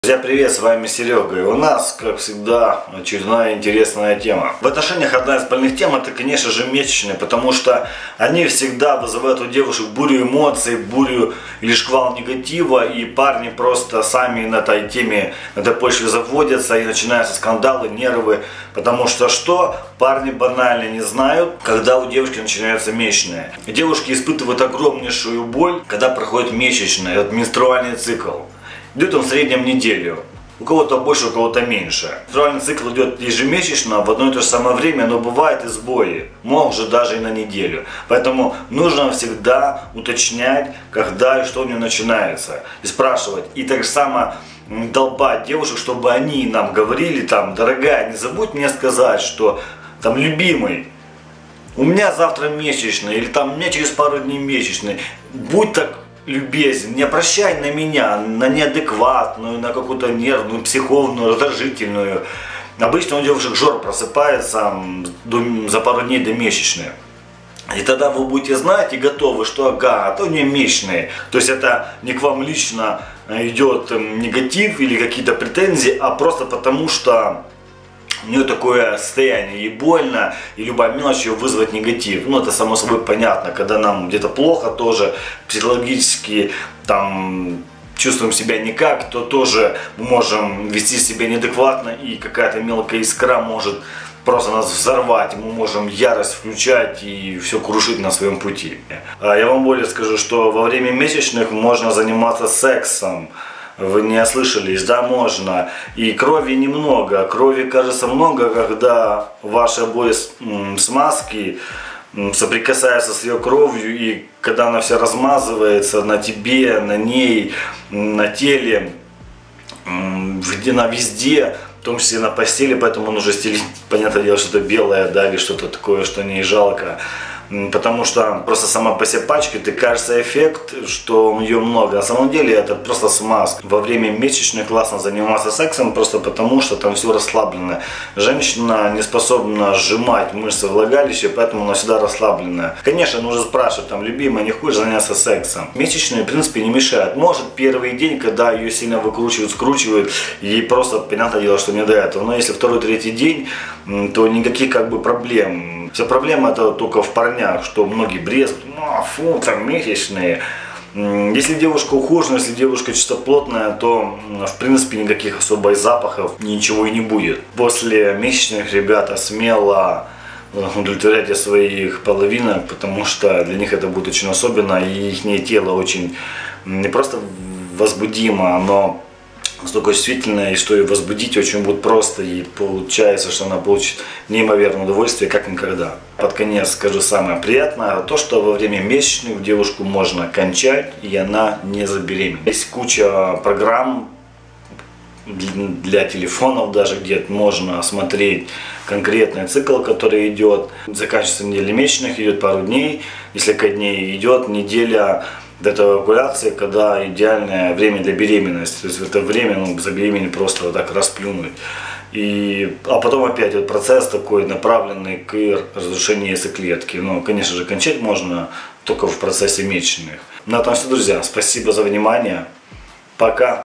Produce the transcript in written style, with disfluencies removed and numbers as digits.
Друзья, привет, с вами Серега, и у нас, как всегда, очередная интересная тема. В отношениях одна из больных тем — это, конечно же, месячные, потому что они всегда вызывают у девушек бурю эмоций, бурю или шквал негатива, и парни просто сами на этой теме, на этой почве заводятся, и начинаются скандалы, нервы, потому что парни банально не знают, когда у девушки начинаются месячные. Девушки испытывают огромнейшую боль, когда проходит месячные, этот менструальный цикл. Идет он в среднем неделю. У кого-то больше, у кого-то меньше. Менструальный цикл идет ежемесячно в одно и то же самое время, но бывают и сбои. Может даже и на неделю. Поэтому нужно всегда уточнять, когда и что у нее начинается. И спрашивать. И так же само долбать девушек, чтобы они нам говорили, там, дорогая, не забудь мне сказать, что, там, любимый, у меня завтра месячный, или там у меня через пару дней месячный. Будь так любезен, не обращай на меня, на неадекватную, на какую-то нервную, психовную, раздражительную. Обычно у девушек жор просыпается за пару дней до месячной. И тогда вы будете знать и готовы, что ага, то у нее месячные. То есть это не к вам лично идет негатив или какие-то претензии, а просто потому что у нее такое состояние, ей больно, и любая мелочь ее вызвать негатив. Ну, это само собой понятно, когда нам где-то плохо тоже, психологически там чувствуем себя никак, то тоже мы можем вести себя неадекватно, и какая-то мелкая искра может просто нас взорвать, мы можем ярость включать и все крушить на своем пути. Я вам более скажу, что во время месячных можно заниматься сексом. Вы не ослышались, да, можно. И крови немного. Крови, кажется, много, когда ваши обои смазки соприкасаются с ее кровью, и когда она вся размазывается на тебе, на ней, на теле, везде, в том числе на постели, поэтому нужно стелить, понятное дело, что-то белое, да, или что-то такое, что не жалко. Потому что просто сама по себе пачкает, и кажется эффект, что ее много. На самом деле это просто смазка. Во время месячных классно заниматься сексом, просто потому что там все расслаблено. Женщина не способна сжимать мышцы влагалища, поэтому она всегда расслабленная. Конечно, нужно спрашивать, там, любимая, не хочешь заняться сексом? Месячные, в принципе, не мешают. Может, первый день, когда ее сильно выкручивают, скручивают, ей просто, понятное дело, что не до этого. Но если второй, третий день, то никаких как бы проблем. Вся проблема это только в парнях, что многие брезгуют, фу, там месячные. Если девушка ухоженная, если девушка чистоплотная, то в принципе никаких особых запахов, ничего и не будет. После месячных, ребята, смело удовлетворяйте своих половинок, потому что для них это будет очень особенно, и их тело очень не просто возбудимо, но настолько чувствительная, и что ее возбудить очень будет просто, и получается, что она получит неимоверное удовольствие, как никогда. Под конец скажу самое приятное, то, что во время месячных девушку можно кончать, и она не забеременеет. Есть куча программ для телефонов даже, где можно смотреть конкретный цикл, который идет. Заканчивается неделя месячных, идет пару дней, несколько дней идет неделя до этой овуляции, когда идеальное время для беременности. То есть в это время забеременеть просто вот так расплюнуть. А потом опять вот процесс такой, направленный к разрушению яйцеклетки. Но, конечно же, кончать можно только в процессе месячных. На этом все, друзья. Спасибо за внимание. Пока.